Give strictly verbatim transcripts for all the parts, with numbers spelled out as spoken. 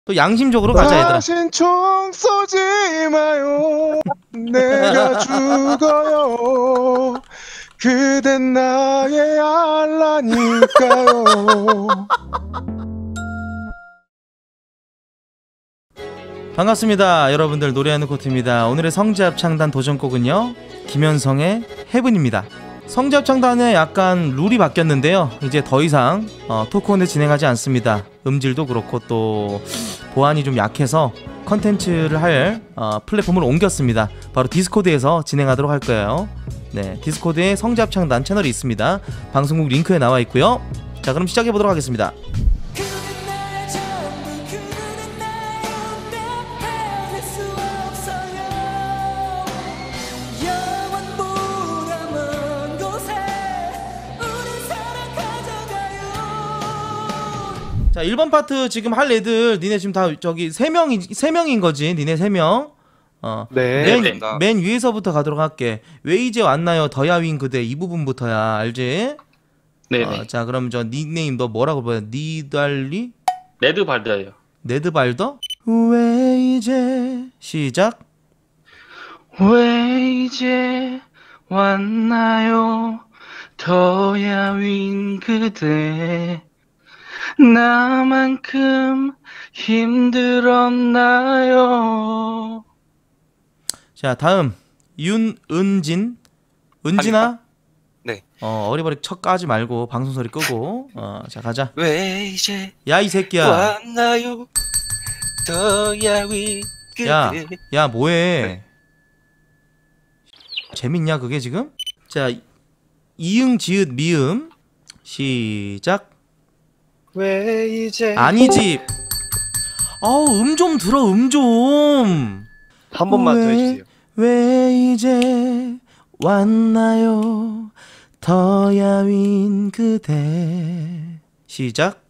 또 양심적으로 가자 얘들아. 다신 총 쏘지 마요. 내가 죽어요. 그댄 나의 알라니까요. 반갑습니다 여러분들, 노래하는 코트입니다. 오늘의 성지합창단 도전곡은요 김현성의 헤븐입니다. 성지합창단의 약간 룰이 바뀌었는데요, 이제 더 이상 어, 토크온을 진행하지 않습니다. 음질도 그렇고 또 보안이 좀 약해서 컨텐츠를 할 어, 플랫폼을 옮겼습니다. 바로 디스코드에서 진행하도록 할 거예요. 네, 디스코드에 성지합창단 채널이 있습니다. 방송국 링크에 나와 있고요. 자, 그럼 시작해 보도록 하겠습니다. 자, 일 번 파트 지금 할 애들 니네 지금 다 저기 세 명이 세 명인 거지. 니네 세 명. 어. 네. 맨, 맨 위에서부터 가도록 할게. 왜 이제 왔나요? 더야윈 그대 이 부분부터야. 알지? 네네. 어, 자, 그럼 저 닉네임 너 뭐라고 봐요? 니달리? 네드발드예요. 네드발더? 왜 이제 시작. 왜 이제 왔나요? 더야윈 그대. 나만큼 힘들었나요? 자, 다음 윤은진. 은진아. 네. 어, 어리버리 척 까지 말고 방송 소리 끄고. 어, 자, 가자. 왜 이제 야, 이 새끼야. 왔나요? 더야윈 그대. 야, 야, 뭐해? 네. 재밌냐 그게 지금? 자, 이응 지읒 미음 시작. 왜 이제 아니지. 아우, 음 좀 들어, 음 좀. 한 번만 더 해주세요. 왜 이제 왔나요? 더야윈 그대. 시작.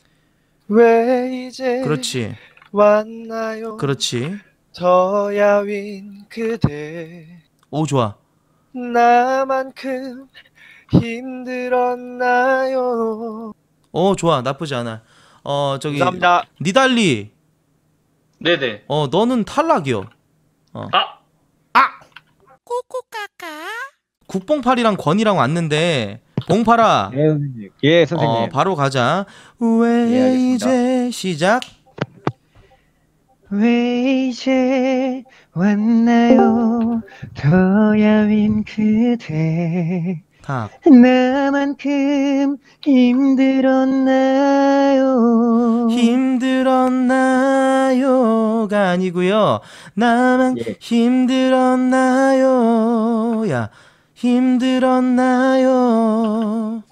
왜 이제 그렇지. 왔나요? 그렇지. 더야윈 그대. 오, 좋아. 나만큼 힘들었나요? 어, 좋아. 나쁘지 않아. 어, 저기 감사합니다. 니달리. 네네. 어, 너는 탈락이요. 어. 아! 국뽕팔이랑 권이랑 왔는데 봉팔아. 예, 선생님. 예, 선생님. 어, 바로 가자. 왜 예, 알겠습니다. 이제 시작. 왜 이제 왔나요? 더야윈 그대. 탁. 나만큼 힘들었나요? 힘들었나요가 아니고요. 나만 예. 힘들었나요? 야, 힘들었나요?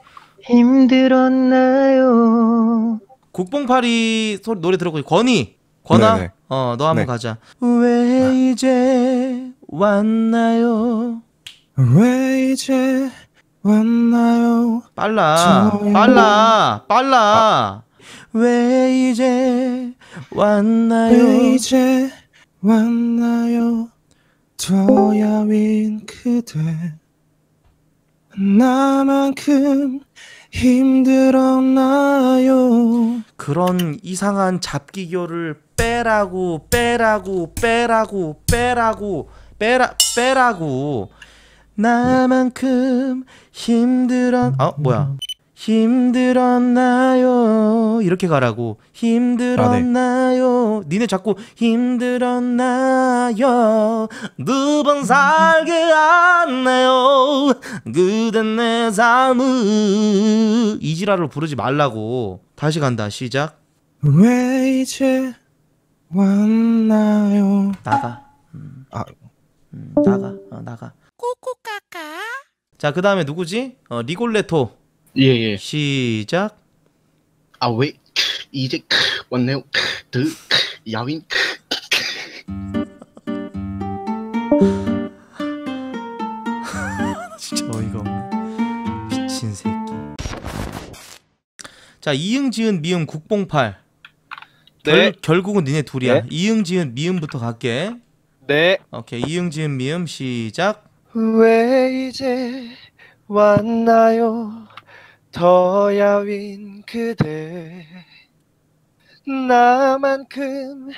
힘들었나요? 국뽕팔이 소리 노래 들었고. 권이. 권아. 네네. 어, 너 한번 네. 가자. 왜 이제 왔나요? 왜 이제 왔나요? 빨라, 저요. 빨라, 빨라. 왜 이제 왔나요? 왜 이제 왔나요? 더야윈 그대. 나만큼 힘들었나요? 그런 이상한 잡기교를 빼라고, 빼라고, 빼라고, 빼라고, 빼라, 빼라고. 나만큼 힘들었, 어, 뭐야? 힘들었나요? 이렇게 가라고. 힘들었나요? 니네 자꾸 힘들었나요? 두 번 살게 하네요. 그댄 내 삶을. 이지라를 부르지 말라고. 다시 간다. 시작. 왜 이제 왔나요? 나가. 음, 아, 음, 나가. 어, 나가. 자, 그 다음에 누구지? 어, 리골레토. 예예. 시작. 아 왜 이제 왔네요. 더 야윈. 진짜 어이가 없네. 미친 새끼. 자, 이응 지은 미음 국뽕팔. 결, 네. 결국은 니네 둘이야. 네. 이응 지은 미음부터 갈게. 네. 오케이. 이응 지은 미음 시작. 왜 이제 왔나요? 더야윈 그대. 나만큼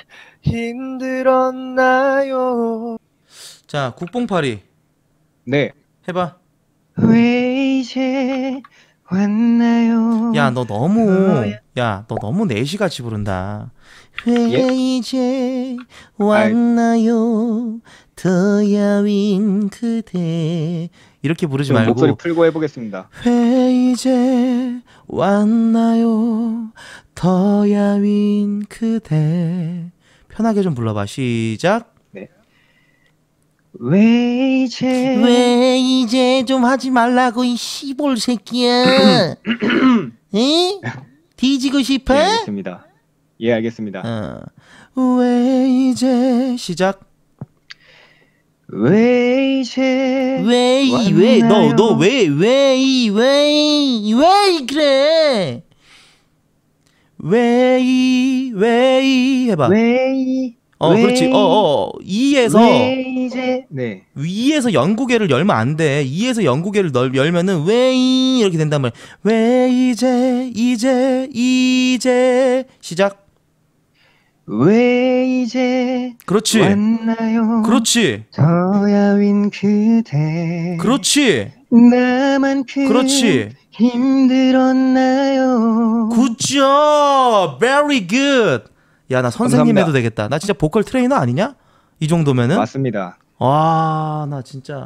힘들었나요? 자, 국뽕파리 네. 해봐. 왜 이제 왔나요? 야, 너 너무 야, 너 너무 내시같이 부른다. 왜 예? 이제 왔나요? 더 야윈 그대. 이렇게 부르지 좀 말고 목소리 풀고 해보겠습니다. 왜 이제 왔나요? 더 야윈 그대. 편하게 좀 불러봐. 시작. 왜 이제 왜 이제 좀 하지 말라고 이 시볼 새끼야. 에? 뒤지고 싶어? 예, 알겠습니다. 예, 알겠습니다. 어. 왜 이제 시작. 왜 이제 왜왜너 너 왜 왜 이 왜 왜 그래? 왜이왜이 해봐. 왜 어 왜 그렇지. 어어 이에서 왜 이제 네. 위에서 영구개를 열면 안 돼. 이에서 영구개를 널 열면은 왜이 이렇게 된단 말이야. 왜 이제 이제 이제 시작. 왜 이제 그렇지. 왔나요? 그렇지. 더 야윈 그대 그렇지. 나만큼 그렇지. 힘들었나요? 굿잡. Very good. 야, 나 선생님 감사합니다. 해도 되겠다. 나 진짜 보컬 트레이너 아니냐? 이 정도면은? 맞습니다. 와, 나 진짜.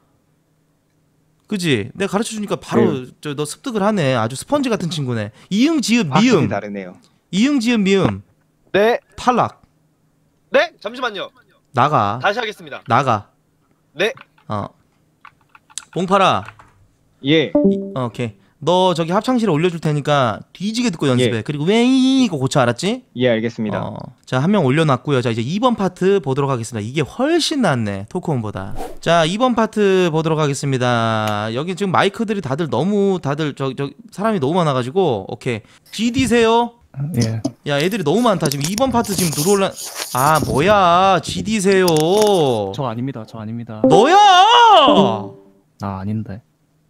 그지? 내가 가르쳐 주니까 바로 저 너 습득을 하네. 아주 스펀지 같은 친구네. 이응 지읒 확실히 미음. 다르네요. 이응 지읒 미음. 네. 탈락. 네, 잠시만요. 나가. 다시 하겠습니다. 나가. 네. 어. 뽕파라. 예. 이, 어, 오케이. 너 저기 합창실에 올려줄 테니까 뒤지게 듣고 연습해. 예. 그리고 왜 이거 고쳐, 알았지? 예, 알겠습니다. 어, 자, 한 명 올려놨고요. 자, 이제 이 번 파트 보도록 하겠습니다. 이게 훨씬 낫네, 토크온보다. 자, 이 번 파트 보도록 하겠습니다. 여기 지금 마이크들이 다들 너무 다들 저, 저 사람이 너무 많아가지고 오케이. 지디세요? 예. 야, 애들이 너무 많다. 지금 이 번 파트 지금 들어올라. 아, 뭐야? 지디세요? 저 아닙니다. 저 아닙니다. 너야! 나 아닌데.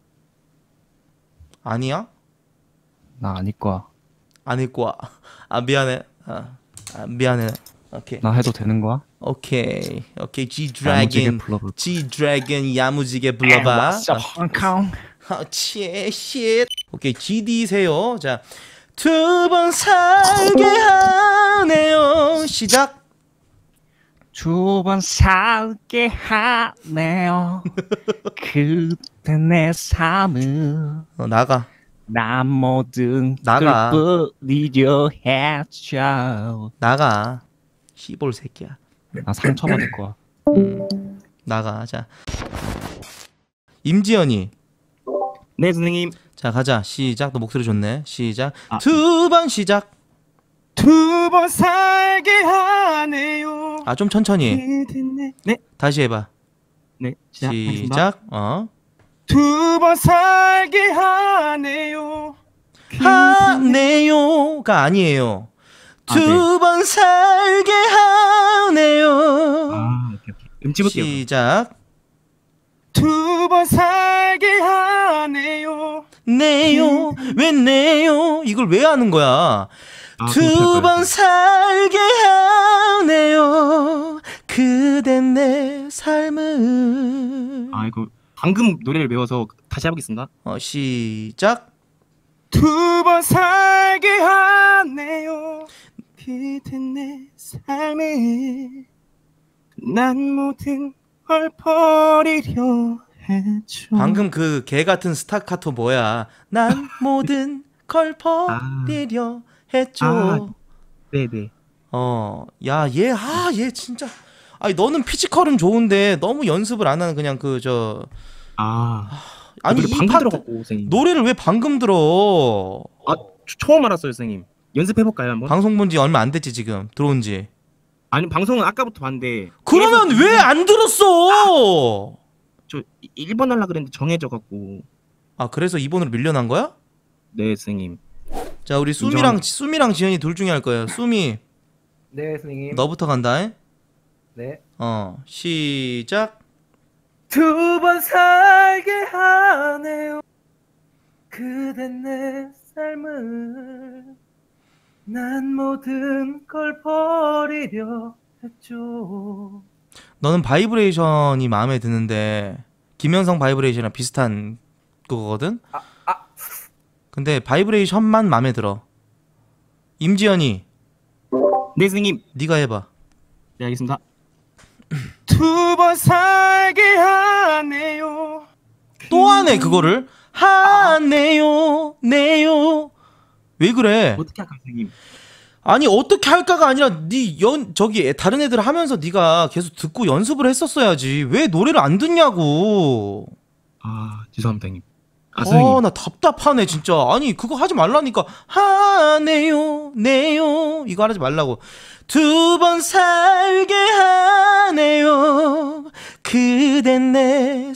아니야? 나 아닐 거야. 아닐 거야. 아, 미안해. 아, 아 미안해. 오케이. 나 해도 되는 거야? 오케이. 오케이. G 야무지게 드래곤. 불러볼 G 드래곤 야무지게 불러봐. What's up, Hong Kong? 아, 치, 쉣. 오케이. 지디세요. 자, 두 번 살게 하네요. 시작. 두 번 살게 하네요. 그때 내 삶을 어, 나가. 나 모든 나가. 걸 뿌리려 했죠. 나가. 시볼 새끼야. 나 상처받을 거야. 음, 나가. 자. 임지연이. 네, 선생님. 자, 가자. 시작. 너 목소리 좋네. 시작. 아. 두 번 시작. 두 번 살게 하네요. 아, 좀 천천히. 네, 다시 해봐. 네. 시작. 어. 두 번 살게 하네요. 하네요가 아니에요. 아, 네. 두 번 살게 하네요. 아, 오케이, 오케이. 음 찍을게요. 시작. 두 번 살게 하네요. 네요. 왜 네요? 이걸 왜 하는 거야? 아, 두 그렇게 번 살게 하네요. 그댄 내 삶을. 아 이거 방금 노래를 외워서 다시 해보겠습니다. 어, 시작. 두 번 살게 하네요. 그댄 내 삶을 난 모든 걸 버리려 했죠. 방금 그 개 같은 스타카토 뭐야? 난 모든 걸 버리려 했죠. 아. 네네. 어, 야, 얘, 아, 얘 진짜. 아니, 너는 피지컬은 좋은데 너무 연습을 안 하는 그냥 그 저. 아 아니 노래 이 방금 파트 들어갔고 선생님. 노래를 왜 방금 들어? 아 초- 처음 알았어요 선생님. 연습해볼까요 한번? 방송 본 지 얼마 안 됐지 지금 들어온 지. 아니 방송은 아까부터 봤는데. 그러면 계속 왜 안 들었어? 저 일 번 하려 그랬는데 정해져갖고. 아, 그래서 이 번으로 밀려난 거야? 네 선생님. 자, 우리 수미랑 수미랑 지현이 둘 중에 할 거예요. 수미, 네, 선생님. 너부터 간다. 잉? 네. 어, 시작. 두 번 살게 하네요. 그댄 내 삶을 난 모든 걸 버리려 했죠. 너는 바이브레이션이 마음에 드는데 김현성 바이브레이션이랑 비슷한 그거거든? 아, 아. 근데 바이브레이션만 마음에 들어. 임지연이 네 선생님. 네가 해봐. 네 알겠습니다. 두 번 살게 하네요. 또 하네 그거를. 하네요 네요. 왜 그래? 어떻게 할까요 선생님? 아니 어떻게 할까가 아니라 네 연 저기 애- 다른 애들 하면서 네가 계속 듣고 연습을 했었어야지. 왜 노래를 안 듣냐고. 아 죄송합니다 형님. 아 선생님. 아 나 답답하네 진짜. 아니 그거 하지 말라니까. 하네요 네요 이거 하지 말라고. 두 번 살게 하네요 그댄 내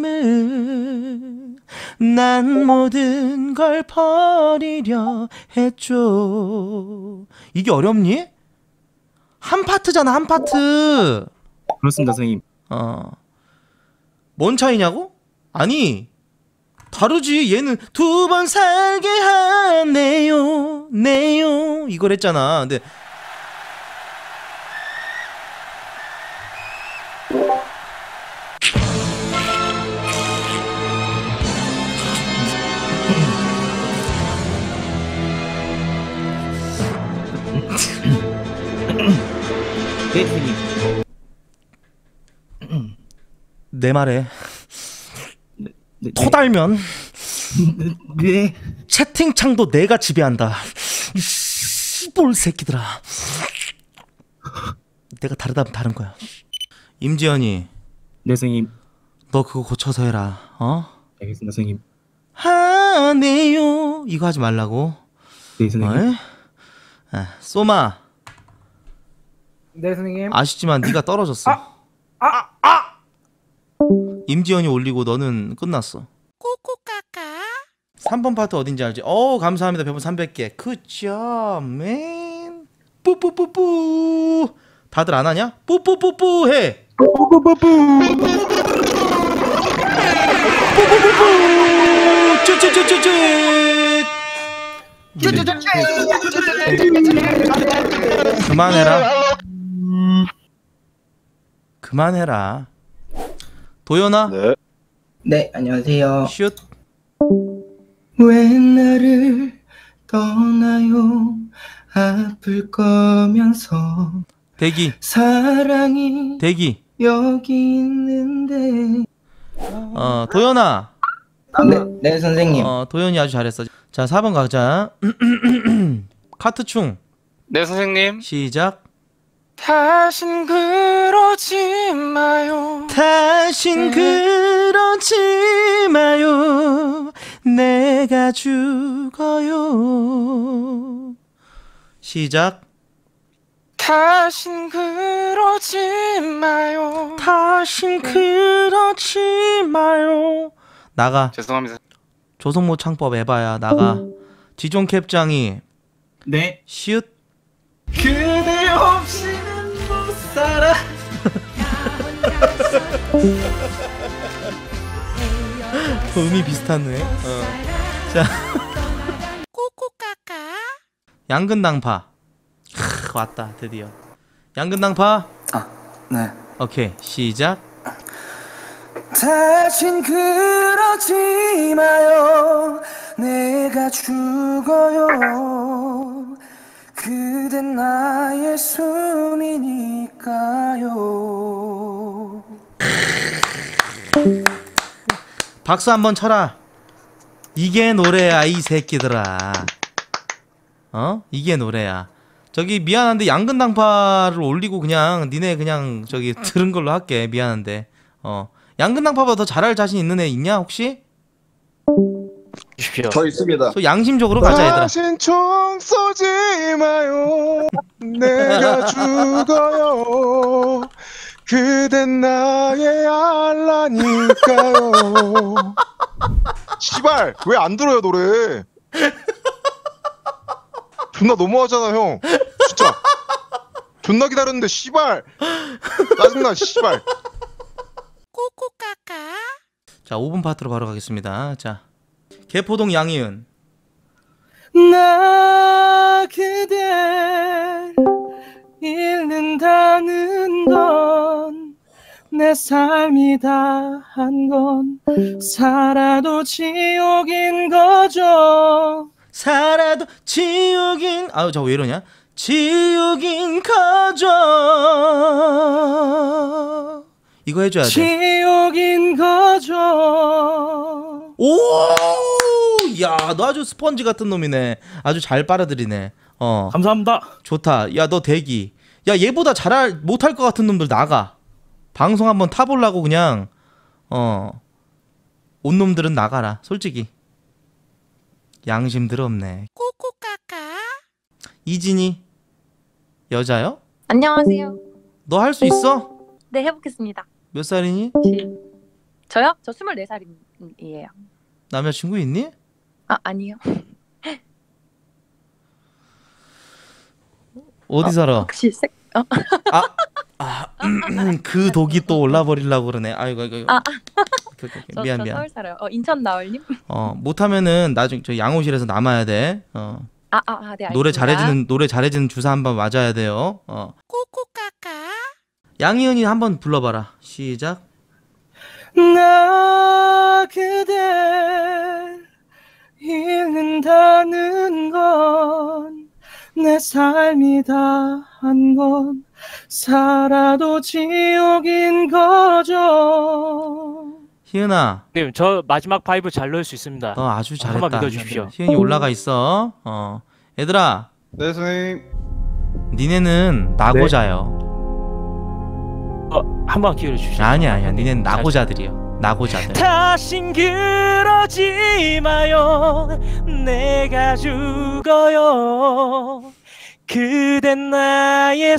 삶을 난 모든 걸 버리려 했죠. 이게 어렵니? 한 파트잖아 한 파트. 그렇습니다 선생님. 어. 뭔 차이냐고? 아니 다르지. 얘는 두 번 살게 하네요 네요 이걸 했잖아. 근데 네 선생님. 내 말에 네, 네. 토달면 네. 채팅창도 내가 지배한다. 이 씨볼 새끼들아. 내가 다르다면 다른 거야. 임지연이 네 선생님. 너 그거 고쳐서 해라. 어? 알겠습니다 선생님. 하네요 이거 하지 말라고. 네 선생님. 어이? 아, 소마 네 선생님. 아쉽지만 네가 떨어졌어. 아, 아, 아. 임지연이 올리고 너는 끝났어. 삼 번 파트 어딘지 알지? 어 감사합니다. 별풍 삼백 개. 굿잡 맨. 뿌뿌뿌뿌. 다들 안 하냐? 뿌뿌뿌뿌 해. 뿌뿌뿌뿌뿌. 쭈쭈쭈쭈쭈. 그만해라. 그만해라. 도연아. 네. 네, 안녕하세요. 슛. 왜 나를 떠나요? 아플 거면서 대기. 사랑이 대기. 여기 있는데. 어 도연아. 네, 네 선생님. 어 도연이 아주 잘했어. 자 사 번 가자. 카트충. 네 선생님. 시작. 다신 그러지 마요. 다신 그러지 마요. 내가 죽어요. 시작. 다신 그러지 마요. 다신 그러지 마요. 나가. 죄송합니다. 조성모 창법 에바야. 나가. 지존 캡장이. 네. 슛. 그대 없이는 못 살아. 음이 비슷하네. 어. 자. 양근당파. 크, 왔다 드디어. 양근당파. 아, 네. 오케이 시작. 다신 그러지 마요. 내가 죽어요. 그댄 나의 숨이니까요. 박수 한번 쳐라. 이게 노래야 이 새끼들아. 어? 이게 노래야. 저기 미안한데 양근당파를 올리고 그냥 니네 그냥 저기 들은 걸로 할게. 미안한데. 어. 양근당파보다 더 잘할 자신 있는 애 있냐 혹시? 저 있습니다. 저 양심적으로 가자 얘들아. 다신 총 쏘지 마요. 내가 죽어요. 그댄 나의 알라니까요. 시발 왜 안 들어요 노래? 존나 너무하잖아 형. 진짜 존나 기다렸는데 시발 짜증나 시발. 자 오 분 파트로 바로 가겠습니다. 자 개포동 양희은. 나 그댈 잃는다는 건 내 삶이 다 한 건 살아도 지옥인 거죠. 살아도 지옥인 아유 저 왜 이러냐 지옥인 거죠. 이거 해줘야 돼. 지옥인 거죠. 오, 야, 너 아주 스펀지 같은 놈이네. 아주 잘 빨아들이네. 어, 감사합니다. 좋다. 야, 너 대기. 야, 얘보다 잘할 못할 것 같은 놈들 나가. 방송 한번 타보려고 그냥 어, 온 놈들은 나가라. 솔직히 양심들 없네. 꼬꼬까까. 이진이 여자요? 안녕하세요. 너 할 수 있어? 네, 해보겠습니다. 몇 살이니? 저요? 저 스물네 살이에요. 남자친구 있니? 아, 아니요. 어디 어, 살아? 혹시 색? 어. 아, 아 음, 그 독이 또 올라버리려고 그러네. 아이고, 아이고. 아이고. 아, 오케이, 오케이, 오케이. 저, 미안, 저 미안. 서울 살아요. 어, 인천 나올님? 어, 못하면은 나중 저 양호실에서 남아야 돼. 어. 아, 아, 아, 네, 알겠습니다. 노래 잘해주는 노래 잘해주는 주사 한번 맞아야 돼요. 어. 꼬꼬까까. 양희은이 한번 불러봐라. 시작. 나 그댈 잃는다는 건 내 삶이 다 한 건 살아도 지옥인 거죠. 희은아, 님, 저 마지막 파이브 잘 넣을 수 있습니다. 너 아주 잘했다. 한번 믿어주십시오. 희은이 올라가 있어. 어, 얘들아, 네 선생님. 니네는 나고자요. 어, 한번 기회를 주시죠. 아니야, 아니야. 니네는 나고자들이요. 나고자들. 다신 그러지 마요. 내가 죽어요. 그댄 나의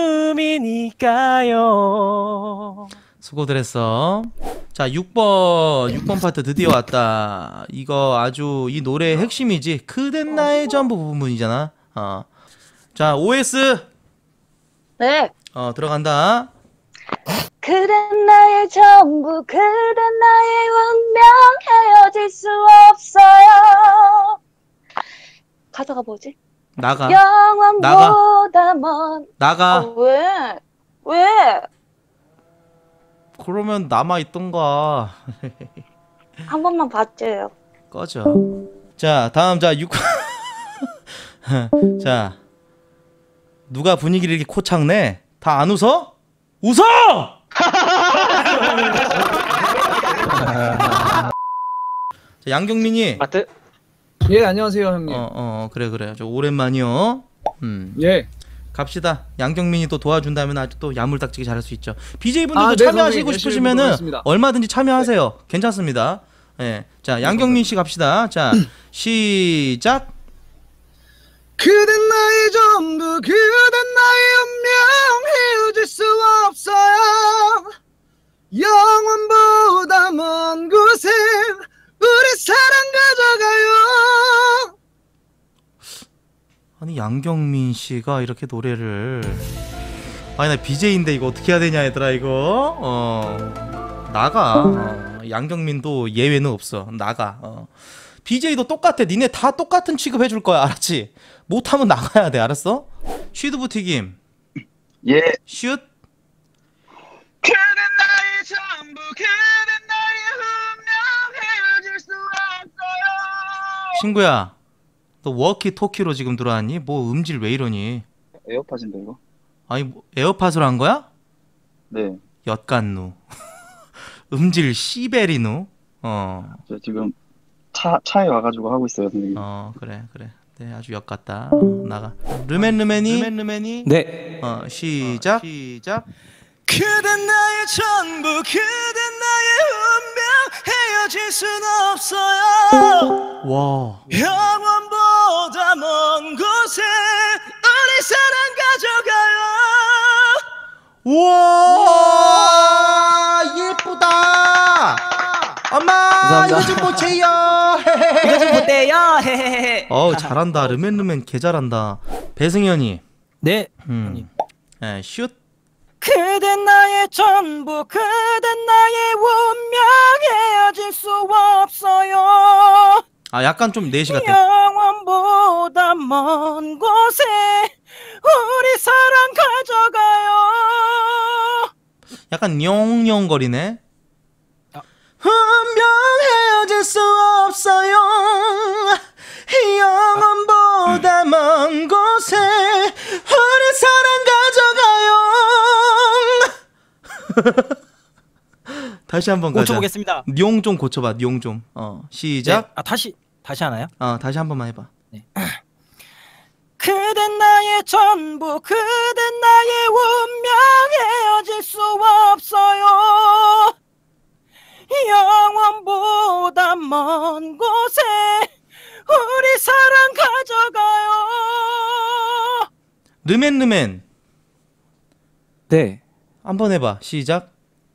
숨이니까요. 수고들 했어. 자, 육 번 육 번 파트 드디어 왔다. 이거 아주 이 노래의 핵심이지. 그댄 나의 전부 부분이잖아. 어. 자, 오에스. 네. 어, 들어간다. 그댄 나의 전부, 그댄 나의 운명, 헤어질 수 없어요. 가사가 뭐지? 나가. 영원보다 먼. 나가. 아, 왜? 왜? 그러면 남아 있던가. 한 번만 봐줘요. 꺼져. 자, 다음 자 육. 자, 누가 분위기를 이렇게 코창 내? 다 안 웃어? 웃어! 자, 양경민이. 마트. 예, 안녕하세요, 형님. 어, 어, 그래, 그래. 저 오랜만이요. 음. 예. 갑시다. 양경민이 또 도와준다면 아주 또 야물딱지게 잘할 수 있죠. 비제이분들도 아, 네, 참여하시고 선생님, 싶으시면은 열심히 해보겠습니다. 얼마든지 참여하세요. 괜찮습니다. 예. 자, 양경민 씨 갑시다. 자, 시작. 그댄 나의 전부, 그댄 나의 운명, 헤어질 수 없어요. 영원보다 먼 곳에 우리 사랑 가져가요. 아니, 양경민 씨가 이렇게 노래를. 아니, 나 비제이인데 이거 어떻게 해야 되냐 얘들아 이거. 어. 나가. 어. 양경민도 예외는 없어. 나가. 어. 비제이도 똑같아. 니네 다 똑같은 취급 해줄 거야. 알았지? 못하면 나가야 돼. 알았어? 쉬드부 튀김. 예. 슛. 그댄 나의 전부, 그댄 나의 운명, 헤어질 수 없어요. 친구야, 너 워키토키로 지금 들어왔니? 뭐 음질 왜 이러니? 에어팟인데 이거? 아니, 뭐 에어팟으로 한 거야? 네. 엿간누. 음질 시베리누. 어. 저 지금 차 차에 와가지고 하고 있어요 선생님. 어, 그래, 그래. 네, 아주 엿같다. 어, 나가. 르멘 르멘이. 르멘 르멘이. 네. 어, 시작. 어, 시작. 그댄 나의 전부, 그댄 나의 운명, 헤어질 순 없어요. 와. 영원보다 먼 곳에 우리 사랑 가져가요. 우와, 예쁘다. 엄마, 감사합니다. 이거 좀 보세요. 이거 좀 못돼요. 어, 잘한다. 르멘 르멘 개 잘한다. 배승현이. 네. 음. 에, 슛. 그댄 나의 전부, 그댄 나의 운명, 헤어질 수 없어요. 아, 약간 좀 네시 같아. 영원보다 영원보다 먼 곳에 우리 사랑 가져가요. 약간 뇽뇽거리네. 아. 운명 헤어질 수 없어요. 영원보다 먼 곳에 우리 사랑 가져가요. 다시 한번 가자. 고쳐보겠습니다. 뇽 좀 고쳐봐. 뇽 좀. 어 시작. 네. 아 다시 다시 하나요? 어 다시 한 번만 해봐. 네. 그댄 나의 전부, 그댄 나의 운명, 헤어질 수 없어요. 영원보다 먼 곳에 우리 사랑 가져가요. 르멘르멘. 네. 한번 해봐. 시작.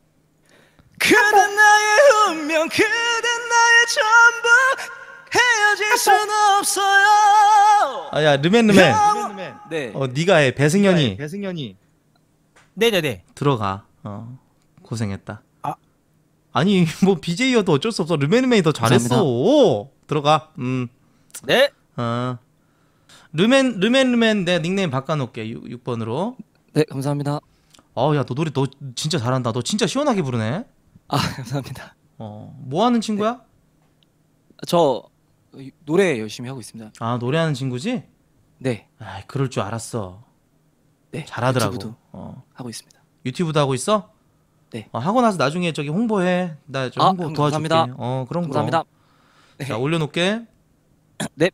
그댄 나의 운명, 그댄 나의 전부, 헤어질 수는 없어요. 아야 르멘르멘. 네. 어 네가 해. 배승현이 배승현이 네네네. 들어가. 어 고생했다. 아. 아니 뭐 비제이여도 어쩔 수 없어. 르멘르멘이 더 잘했어. 들어가. 음. 네. 어. 르멘 르멘 르멘 내 닉네임 바꿔놓을게. 육 번으로. 네, 감사합니다. 어우 야 너 노래 너 진짜 잘한다. 너 진짜 시원하게 부르네. 아, 감사합니다. 어. 뭐 하는 친구야? 저 노래 열심히 하고 있습니다. 아 노래하는 친구지? 네. 아 그럴 줄 알았어. 네. 잘하더라고. 유튜브도 어. 하고 있습니다. 유튜브도 하고 있어? 네. 어, 하고 나서 나중에 저기 홍보해. 나 좀 아, 홍보 형, 도와줄게. 감사합니다. 어 그럼 감사합니다. 그럼. 자 올려놓을게. 네.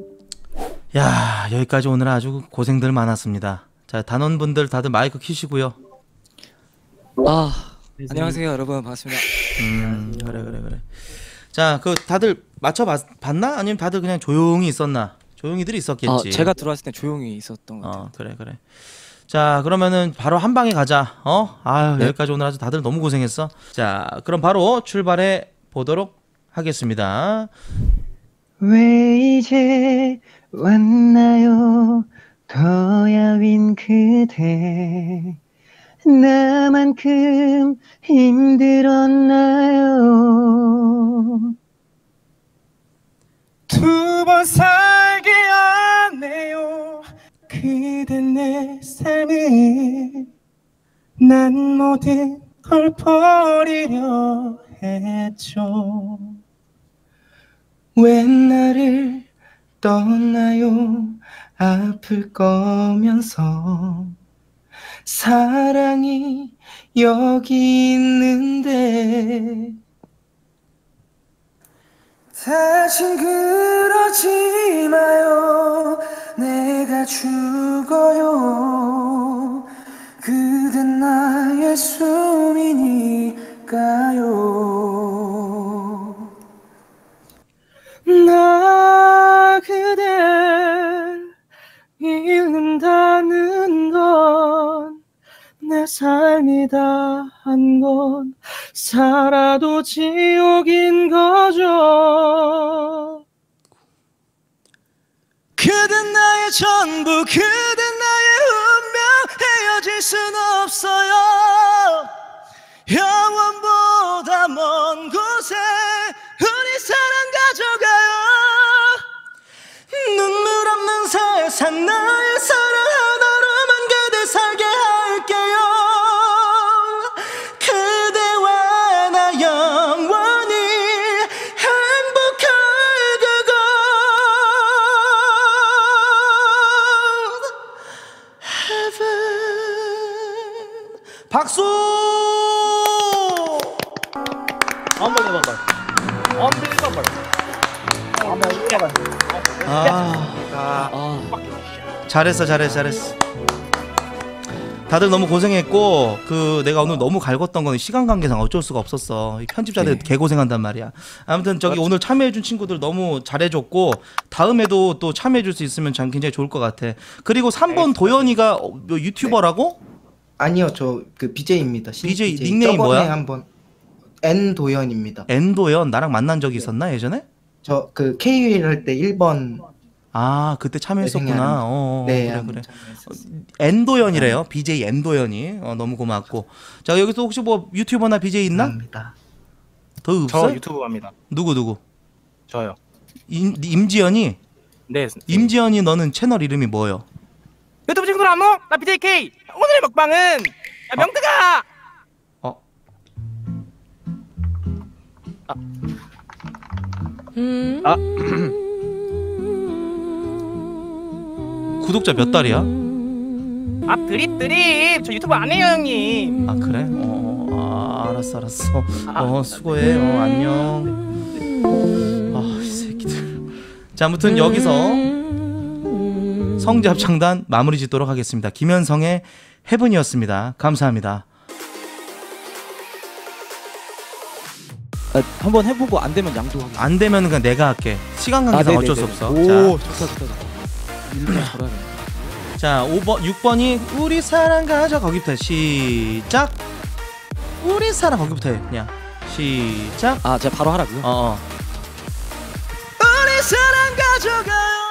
야 여기까지 오늘 아주 고생들 많았습니다. 자 단원분들 다들 마이크 켜시고요. 아, 안녕하세요, 여러분. 반갑습니다. 음 그래 그래 그래. 자 그 다들 맞춰 봤나? 아니면 다들 그냥 조용히 있었나? 조용히들 있었겠지. 아, 제가 들어왔을 때 조용히 있었던 것 같아요. 어 그래 그래. 자 그러면은 바로 한 방에 가자. 어? 아유 네. 여기까지 오늘 아주 다들 너무 고생했어. 자 그럼 바로 출발해 보도록 하겠습니다. 왜 이제 왔나요 더 야윈 그대 나만큼 힘들었나요 두 번 살게 안 해요. 그댄 내 삶을 난 모든 걸 버리려 했죠. 왜 나를 떠나요? 아플 거면서 사랑이 여기 있는데 다신 그러지 마요. 내가 죽어요. 그댄 나의 숨이니까요. 나 그댈 잃는다는 건 내 삶이다 한 건 살아도 지옥인 거죠. 그댄 나의 전부, 그댄 나의 운명, 헤어질 순 없어요. 영원보다 먼 곳에 우리 사랑 가져가요. 눈물 없는 세상 나의 사랑 하나로만 그대 살게 할게요. 그대와 나 영원히 행복할 그곳 heaven. 박수! 한번 해봐. 한번 해봐. 한번 해봐. 아 아, 잘했어 잘했어 잘했어. 다들 너무 고생했고 그 내가 오늘 너무 갈궜던 거는 시간 관계상 어쩔 수가 없었어. 이 편집자들 네. 개고생한단 말이야. 아무튼 저기 오늘 참여해준 친구들 너무 잘해줬고 다음에도 또 참여해줄 수 있으면 참 굉장히 좋을 것 같아. 그리고 삼 번 도현이가 어, 뭐 유튜버라고? 아니요, 저 그 비제이입니다. 비제이 닉네임 뭐야? 한번 N 도현입니다. N 도현 나랑 만난 적이 있었나 예전에? 저 그 케이윌 할 때 일 번. 아 그때 참여했었구나. 어, 네, 그래 한번 그래. 참여했었어요. 엔도현이래요. 비제이 엔도현이. 어, 너무 고맙고. 자 여기서 혹시 뭐 유튜버나 비제이 있나? 감사합니다. 더 없어? 저 유튜브 합니다. 누구 누구? 저요. 임, 임지연이? 네. 임지연이 너는 채널 이름이 뭐예요? 유튜브 친구들 안녕. 나 비제이케이. 오늘의 먹방은 야, 명태가. 어. 아. 구독자 몇 달이야? 아 드립 드립. 저 유튜브 안 해요 형님. 아 그래? 어, 아, 알았어 알았어. 어 수고해. 어 안녕. 아 이 새끼들. 자 아무튼 여기서 성지합창단 마무리 짓도록 하겠습니다. 김현성의 헤븐이었습니다. 감사합니다. 아, 한번 해보고 안 되면 양도하겠습니다. 안 되면 그냥 내가 할게. 시간 관계상 아, 어쩔 수 네네네네. 없어. 오, 자. 좋다 좋다 좋다. 일부러 잘하네. 자 오 번 육 번이 우리 사랑 가자 거기부터 해. 시작. 우리 사랑 거기부터 해. 그냥 시작. 아 제가 바로 하라고요? 어어. 우리 사랑 가져가요